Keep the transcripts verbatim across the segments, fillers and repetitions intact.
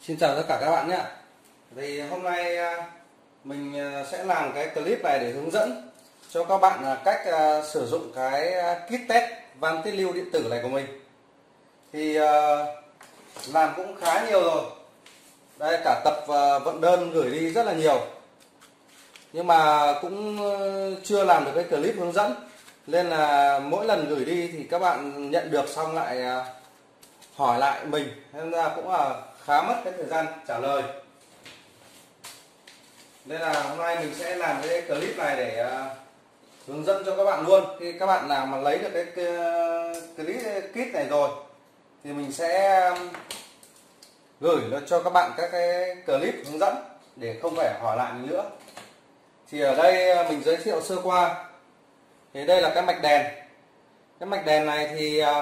Xin chào tất cả các bạn nhé. Thì hôm nay mình sẽ làm cái clip này để hướng dẫn cho các bạn cách sử dụng cái kit test van tiết lưu điện tử này của mình. Thì làm cũng khá nhiều rồi. Đây, cả tập vận đơn gửi đi rất là nhiều. Nhưng mà cũng chưa làm được cái clip hướng dẫn. Nên là mỗi lần gửi đi thì các bạn nhận được xong lại hỏi lại mình, nên là cũng là khá mất cái thời gian trả lời. Nên là hôm nay mình sẽ làm cái clip này để uh, hướng dẫn cho các bạn luôn. Khi các bạn nào mà lấy được cái, cái clip kit này rồi thì mình sẽ gửi cho các bạn các cái clip hướng dẫn để không phải hỏi lại mình nữa. Thì ở đây mình giới thiệu sơ qua. Thì đây là cái mạch đèn. Cái mạch đèn này thì uh,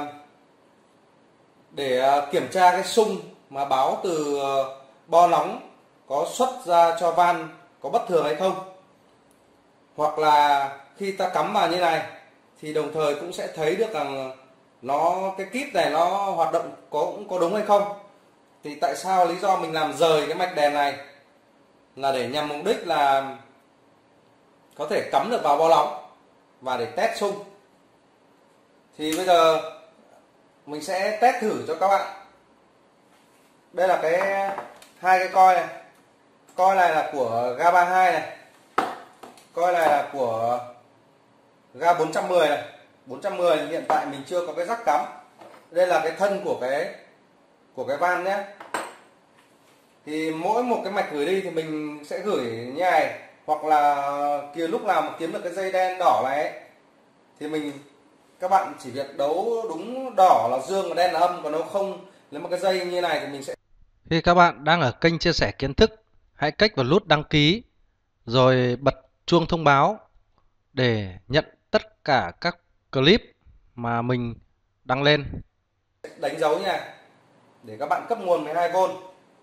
để kiểm tra cái xung mà báo từ bo nóng có xuất ra cho van có bất thường hay không, hoặc là khi ta cắm vào như này thì đồng thời cũng sẽ thấy được rằng nó cái kit này nó hoạt động có cũng có đúng hay không. Thì tại sao lý do mình làm rời cái mạch đèn này là để nhằm mục đích là có thể cắm được vào bo nóng và để test xung. Thì bây giờ mình sẽ test thử cho các bạn. Đây là cái hai cái coi này. Coi này là của ga ba mươi hai này. Coi này là của ga bốn trăm mười này. bốn trăm mười hiện tại mình chưa có cái rắc cắm. Đây là cái thân của cái của cái van nhé. Thì mỗi một cái mạch gửi đi thì mình sẽ gửi như này, hoặc là kia lúc nào mà kiếm được cái dây đen đỏ này ấy, thì mình các bạn chỉ việc đấu đúng đỏ là dương và đen là âm, còn nếu không nếu mà cái dây như này thì mình sẽ. Khi các bạn đang ở kênh chia sẻ kiến thức, hãy kích vào nút đăng ký rồi bật chuông thông báo để nhận tất cả các clip mà mình đăng lên. Đánh dấu nha, để các bạn cấp nguồn mười hai vôn.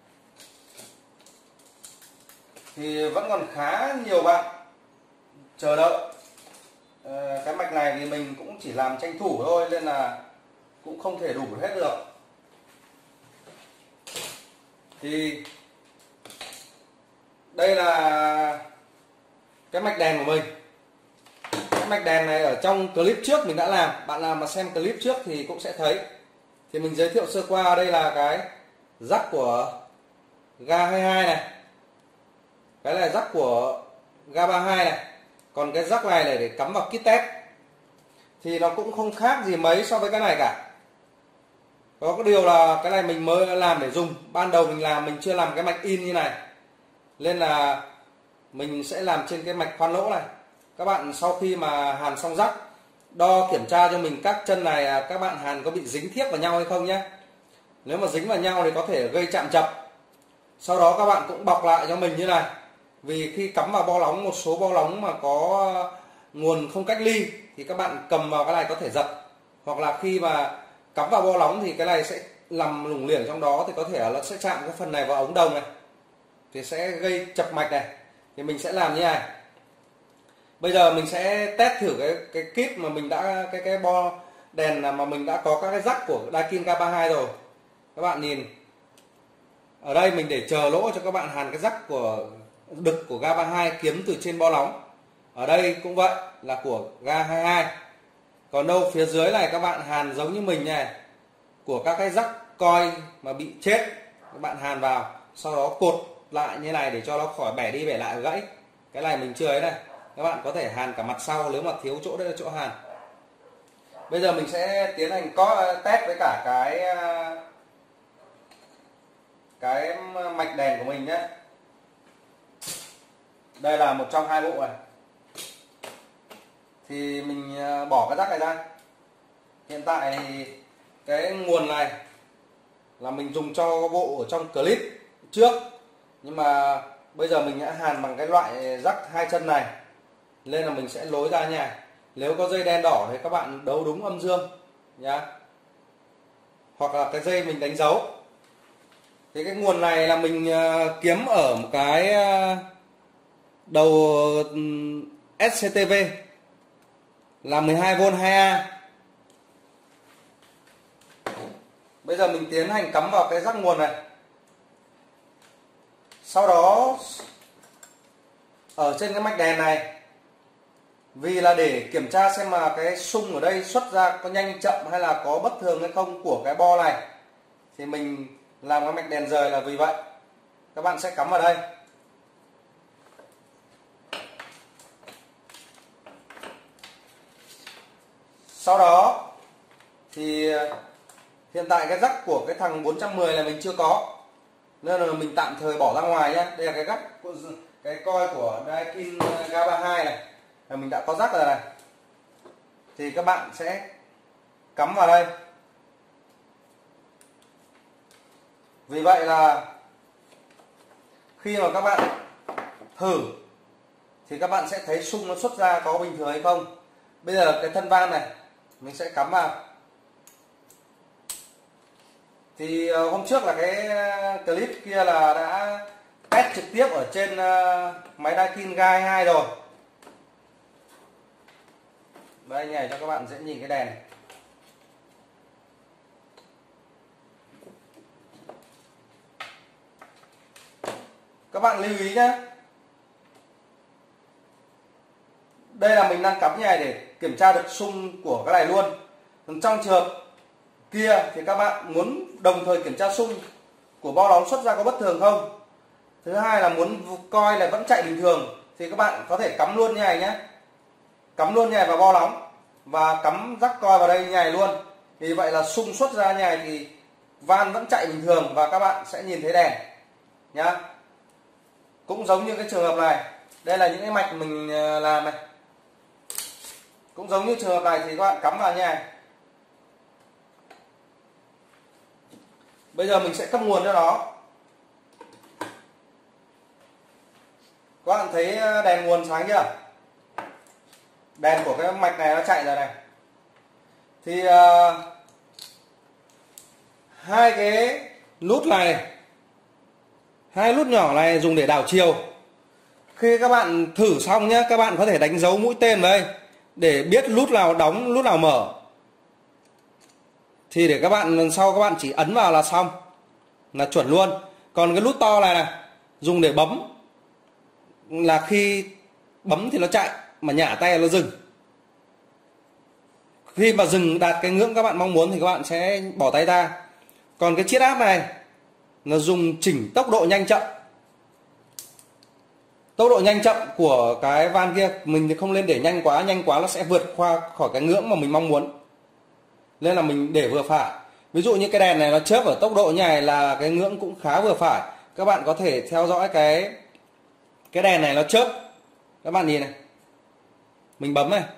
Thì vẫn còn khá nhiều bạn chờ đợi. Cái mạch này thì mình cũng chỉ làm tranh thủ thôi, nên là cũng không thể đủ hết được. Thì đây là cái mạch đèn của mình. Cái mạch đèn này ở trong clip trước mình đã làm, bạn nào mà xem clip trước thì cũng sẽ thấy. Thì mình giới thiệu sơ qua, đây là cái rắc của ga hai mươi hai này, cái này rắc của ga ba mươi hai này, còn cái rắc này là để cắm vào kit test. Thì nó cũng không khác gì mấy so với cái này cả. Có cái điều là cái này mình mới làm để dùng. Ban đầu mình làm mình chưa làm cái mạch in như này, nên là mình sẽ làm trên cái mạch khoan lỗ này. Các bạn sau khi mà hàn xong rắc, đo kiểm tra cho mình các chân này các bạn hàn có bị dính thiếp vào nhau hay không nhé. Nếu mà dính vào nhau thì có thể gây chạm chập. Sau đó các bạn cũng bọc lại cho mình như này. Vì khi cắm vào bo nóng, một số bo nóng mà có nguồn không cách ly thì các bạn cầm vào cái này có thể giật. Hoặc là khi mà cắm vào bo nóng thì cái này sẽ nằm lủng liềng trong đó, thì có thể là nó sẽ chạm cái phần này vào ống đồng này, thì sẽ gây chập mạch này. Thì mình sẽ làm như này. Bây giờ mình sẽ test thử cái cái kit mà mình đã cái cái bo đèn mà mình đã có các cái rắc của Daikin ga ba mươi hai rồi. Các bạn nhìn ở đây mình để chờ lỗ cho các bạn hàn cái rắc của đực của ga ba mươi hai kiếm từ trên bo nóng. Ở đây cũng vậy, là của ga hai mươi hai. Còn đâu phía dưới này các bạn hàn giống như mình này, của các cái rắc coi mà bị chết, các bạn hàn vào, sau đó cột lại như này để cho nó khỏi bẻ đi bẻ lại gãy. Cái này mình chưa ấy này, các bạn có thể hàn cả mặt sau nếu mà thiếu chỗ, đây là chỗ hàn. Bây giờ mình sẽ tiến hành có test với cả cái cái mạch đèn của mình nhé. Đây là một trong hai bộ này. Thì mình bỏ cái rắc này ra. Hiện tại thì cái nguồn này là mình dùng cho bộ ở trong clip trước, nhưng mà bây giờ mình đã hàn bằng cái loại rắc hai chân này, nên là mình sẽ lối ra nha. Nếu có dây đen đỏ thì các bạn đấu đúng âm dương nhá, hoặc là cái dây mình đánh dấu. Thì cái nguồn này là mình kiếm ở một cái đầu ét xê tê vê là mười hai vôn hai A. Bây giờ mình tiến hành cắm vào cái rắc nguồn này. Sau đó ở trên cái mạch đèn này, vì là để kiểm tra xem mà cái xung ở đây xuất ra có nhanh chậm hay là có bất thường hay không của cái bo này, thì mình làm cái mạch đèn rời là vì vậy. Các bạn sẽ cắm vào đây. Sau đó thì hiện tại cái rắc của cái thằng bốn trăm mười là mình chưa có, nên là mình tạm thời bỏ ra ngoài nhé. Đây là cái gắt cái coi của Daikin G ba mươi hai này, là mình đã có rắc rồi này. Thì các bạn sẽ cắm vào đây. Vì vậy là khi mà các bạn thử thì các bạn sẽ thấy xung nó xuất ra có bình thường hay không. Bây giờ cái thân van này mình sẽ cắm vào. Thì hôm trước là cái clip kia là đã test trực tiếp ở trên máy Daikin G hai mươi hai rồi. Đây nhảy cho các bạn dễ nhìn cái đèn. Các bạn lưu ý nhé. Đây là mình đang cắm như này để kiểm tra được xung của cái này luôn. Còn trong trường hợp kia thì các bạn muốn đồng thời kiểm tra xung của bo nóng xuất ra có bất thường không. Thứ hai là muốn coi là vẫn chạy bình thường thì các bạn có thể cắm luôn như này nhé. Cắm luôn như này vào bo nóng và cắm rắc coi vào đây như này luôn. Vì vậy là xung xuất ra như này thì van vẫn chạy bình thường và các bạn sẽ nhìn thấy đèn nhá. Cũng giống như cái trường hợp này, đây là những cái mạch mình làm này. Cũng giống như trường hợp này thì các bạn cắm vào như này. Bây giờ mình sẽ cấp nguồn cho nó. Các bạn thấy đèn nguồn sáng chưa? Đèn của cái mạch này nó chạy rồi này. Thì uh, hai cái nút này, hai nút nhỏ này dùng để đảo chiều. Khi các bạn thử xong nhé, các bạn có thể đánh dấu mũi tên vào đây để biết nút nào đóng, nút nào mở. Thì để các bạn lần sau các bạn chỉ ấn vào là xong, là chuẩn luôn. Còn cái nút to này này dùng để bấm, là khi bấm thì nó chạy, mà nhả tay nó dừng. Khi mà dừng đạt cái ngưỡng các bạn mong muốn thì các bạn sẽ bỏ tay ra. Còn cái chiết áp này là dùng chỉnh tốc độ nhanh chậm. Tốc độ nhanh chậm của cái van kia mình thì không nên để nhanh quá, nhanh quá nó sẽ vượt qua khỏi cái ngưỡng mà mình mong muốn. Nên là mình để vừa phải. Ví dụ như cái đèn này nó chớp ở tốc độ như này là cái ngưỡng cũng khá vừa phải. Các bạn có thể theo dõi cái cái đèn này nó chớp. Các bạn nhìn này. Mình bấm này.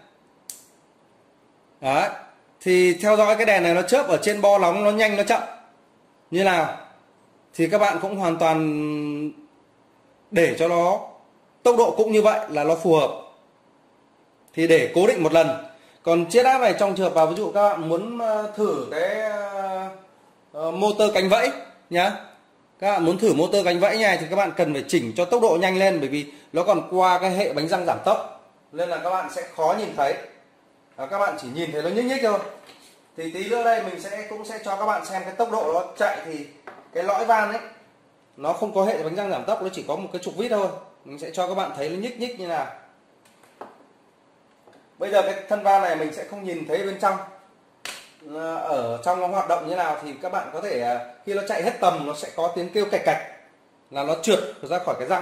Đấy. Thì theo dõi cái đèn này nó chớp ở trên bo nóng nó nhanh nó chậm như nào thì các bạn cũng hoàn toàn để cho nó tốc độ cũng như vậy là nó phù hợp. Thì để cố định một lần. Còn chiết áp này trong trường hợp ví dụ các bạn muốn thử cái uh, motor cánh vẫy nhá. Các bạn muốn thử motor cánh vẫy này thì các bạn cần phải chỉnh cho tốc độ nhanh lên, bởi vì nó còn qua cái hệ bánh răng giảm tốc nên là các bạn sẽ khó nhìn thấy. Và các bạn chỉ nhìn thấy nó nhích nhích thôi. Thì tí nữa đây mình sẽ cũng sẽ cho các bạn xem cái tốc độ nó chạy thì cái lõi van ấy nó không có hệ bánh răng giảm tốc, nó chỉ có một cái trục vít thôi. Mình sẽ cho các bạn thấy nó nhích nhích như nào. Bây giờ cái thân van này mình sẽ không nhìn thấy bên trong, ở trong nó hoạt động như nào thì các bạn có thể khi nó chạy hết tầm nó sẽ có tiếng kêu cạch cạch là nó trượt ra khỏi cái răng.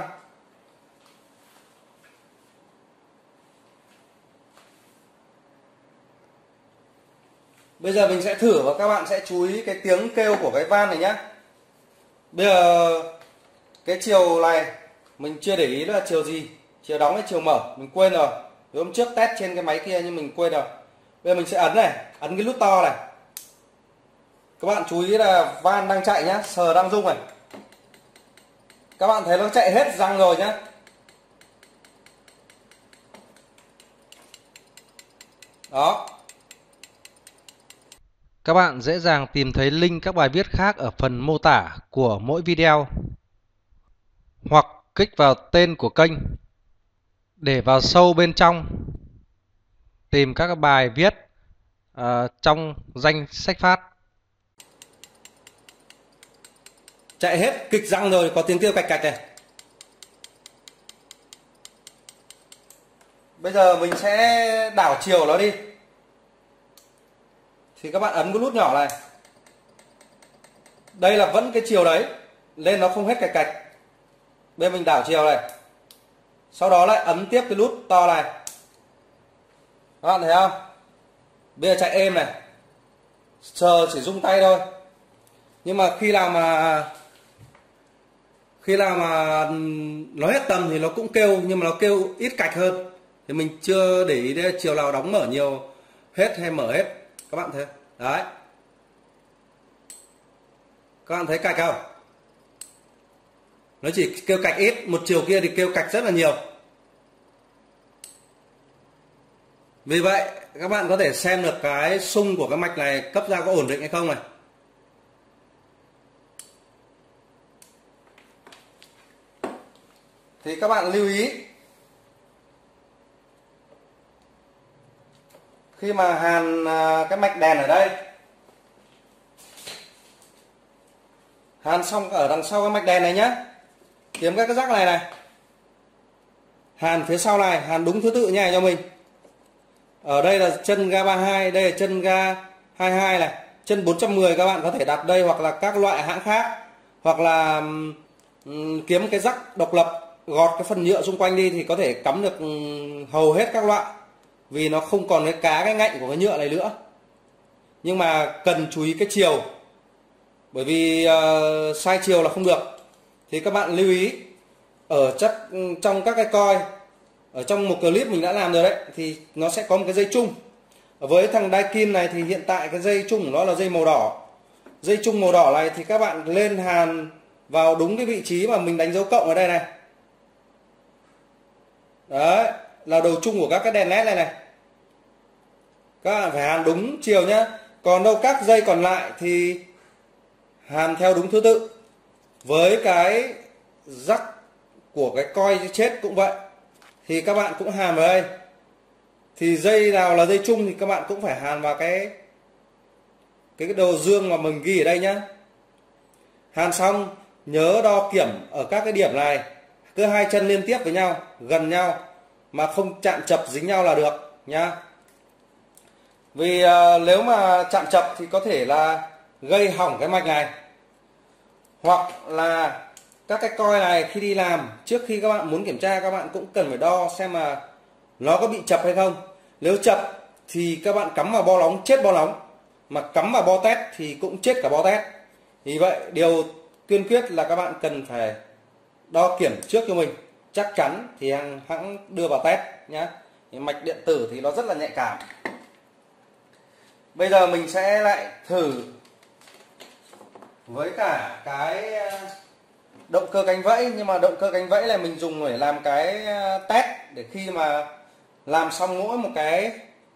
Bây giờ mình sẽ thử và các bạn sẽ chú ý cái tiếng kêu của cái van này nhé. Bây giờ cái chiều này mình chưa để ý là chiều gì, chiều đóng hay chiều mở mình quên rồi. Hôm trước test trên cái máy kia nhưng mình quên rồi. Bây giờ mình sẽ ấn này, ấn cái nút to này. Các bạn chú ý là van đang chạy nhá, sờ đang rung này. Các bạn thấy nó chạy hết răng rồi nhá. Đó. Các bạn dễ dàng tìm thấy link các bài viết khác ở phần mô tả của mỗi video. Hoặc kích vào tên của kênh để vào sâu bên trong tìm các bài viết uh, trong danh sách phát. Chạy hết kịch răng rồi, có tiếng kêu cạch cạch này. Bây giờ mình sẽ đảo chiều nó đi. Thì các bạn ấn cái nút nhỏ này. Đây là vẫn cái chiều đấy, lên nó không hết cạch cạch. Bây giờ mình đảo chiều này. Sau đó lại ấn tiếp cái nút to này. Các bạn thấy không? Bây giờ chạy êm này. Sờ chỉ rung tay thôi. Nhưng mà khi nào mà Khi nào mà nó hết tầm thì nó cũng kêu, nhưng mà nó kêu ít cạch hơn. Thì mình chưa để ý đây, chiều nào đóng mở nhiều hết hay mở hết. Các bạn thấy đấy, các bạn thấy cạch không? Nó chỉ kêu cạch ít, một chiều kia thì kêu cạch rất là nhiều. Vì vậy các bạn có thể xem được cái xung của cái mạch này cấp ra có ổn định hay không này. Thì các bạn lưu ý, khi mà hàn cái mạch đèn ở đây, hàn xong ở đằng sau cái mạch đèn này nhá, kiếm các cái rắc này này, hàn phía sau này, hàn đúng thứ tự như này cho mình. Ở đây là chân ga ba mươi hai, đây là chân ga hai mươi hai này, chân bốn trăm mười các bạn có thể đặt đây, hoặc là các loại hãng khác, hoặc là um, kiếm cái rắc độc lập, gọt cái phần nhựa xung quanh đi thì có thể cắm được hầu hết các loại, vì nó không còn cái cá cái ngạnh của cái nhựa này nữa. Nhưng mà cần chú ý cái chiều, bởi vì uh, sai chiều là không được. Thì các bạn lưu ý ở chắc trong các cái coi, ở trong một clip mình đã làm rồi đấy, thì nó sẽ có một cái dây chung. Với thằng Daikin này thì hiện tại cái dây chung của nó là dây màu đỏ. Dây chung màu đỏ này thì các bạn lên hàn vào đúng cái vị trí mà mình đánh dấu cộng ở đây này. Đấy là đầu chung của các cái đèn led này này. Các bạn phải hàn đúng chiều nhá. Còn đâu các dây còn lại thì hàn theo đúng thứ tự. Với cái rắc của cái coi chết cũng vậy, thì các bạn cũng hàn vào đây. Thì dây nào là dây chung thì các bạn cũng phải hàn vào cái cái đầu dương mà mình ghi ở đây nhá. Hàn xong nhớ đo kiểm ở các cái điểm này, cứ hai chân liên tiếp với nhau, gần nhau mà không chạm chập dính nhau là được nhá. Vì uh, nếu mà chạm chập thì có thể là gây hỏng cái mạch này, hoặc là các cái coi này khi đi làm, trước khi các bạn muốn kiểm tra, các bạn cũng cần phải đo xem mà nó có bị chập hay không. Nếu chập thì các bạn cắm vào bo nóng chết bo nóng, mà cắm vào bo test thì cũng chết cả bo test. Vì vậy điều kiên quyết là các bạn cần phải đo kiểm trước cho mình, chắc chắn thì hãng, hãng đưa vào test nhé. Mạch điện tử thì nó rất là nhạy cảm. Bây giờ mình sẽ lại thử với cả cái động cơ cánh vẫy, nhưng mà động cơ cánh vẫy là mình dùng để làm cái test, để khi mà làm xong mỗi một cái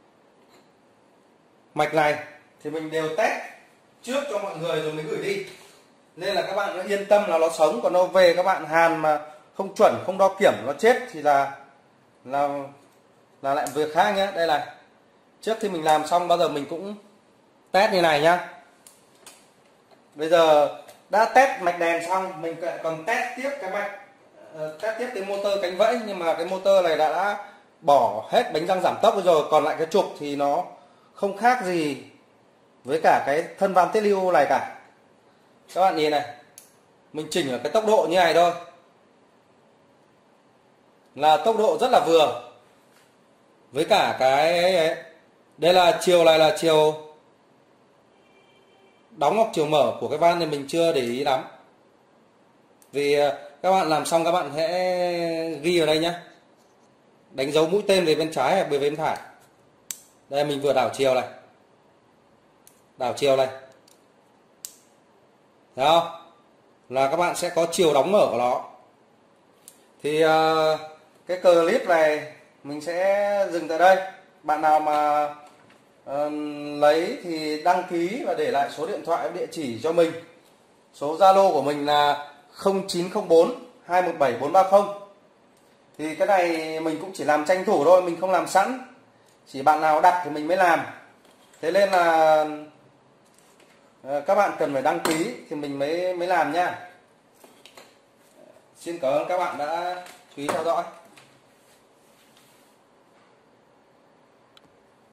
mạch này thì mình đều test trước cho mọi người rồi mới gửi đi, nên là các bạn yên tâm là nó sống. Còn nó về các bạn hàn mà không chuẩn, không đo kiểm, nó chết thì là là là lại việc khác nhé. Đây là trước khi mình làm xong bao giờ mình cũng test như này nhá. Bây giờ đã test mạch đèn xong, mình còn test tiếp cái mạch uh, test tiếp cái motor cánh vẫy, nhưng mà cái motor này đã, đã bỏ hết bánh răng giảm tốc rồi, còn lại cái trục thì nó không khác gì với cả cái thân van tiết lưu này cả. Các bạn nhìn này, mình chỉnh ở cái tốc độ như này thôi là tốc độ rất là vừa. Với cả cái ấy, ấy. Đây là chiều này là chiều đóng hoặc chiều mở của cái van thì mình chưa để ý lắm. Vì các bạn làm xong các bạn sẽ ghi vào đây nhé, đánh dấu mũi tên về bên trái hay về bên phải. Đây mình vừa đảo chiều này, đảo chiều này, thấy không? Là các bạn sẽ có chiều đóng mở của nó. Thì uh, cái clip này mình sẽ dừng tại đây. Bạn nào mà uh, lấy thì đăng ký và để lại số điện thoại, địa chỉ cho mình. Số Zalo của mình là không chín không bốn hai một bảy bốn ba không. Thì cái này mình cũng chỉ làm tranh thủ thôi, mình không làm sẵn. Chỉ bạn nào đặt thì mình mới làm. Thế nên là uh, các bạn cần phải đăng ký thì mình mới mới làm nha. Xin cảm ơn các bạn đã chú ý theo dõi.